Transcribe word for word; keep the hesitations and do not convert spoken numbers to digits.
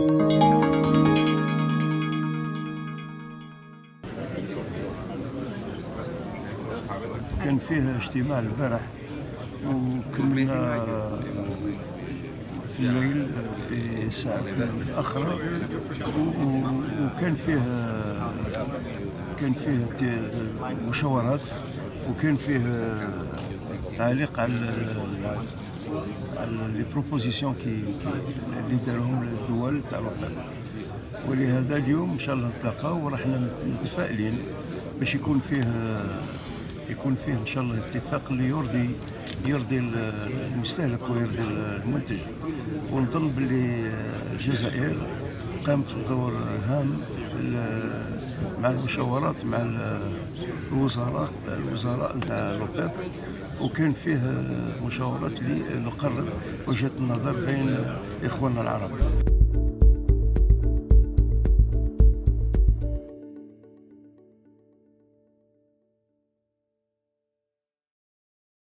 كان فيه اجتماع البارح وكملنا في الليل في ساعة متأخرة، وكان فيه كان فيه مشاورات، وكان فيه تعليق على على لي بروبوزيسيون كي اللي دارهم الدول تاع الأوروب. ولهذا اليوم ان شاء الله نتلاقاو وراحنا متفائلين باش يكون فيه يكون فيه ان شاء الله اتفاق اللي يرضي يرضي المستهلك ويرضي المنتج. ونظن باللي الجزائر قامت بدور هام مع المشاورات مع الوزراء الوزراء نتاع الأوروب، وكان فيه مشاورات اللي نقرب وجهة النظر بين اخواننا العرب.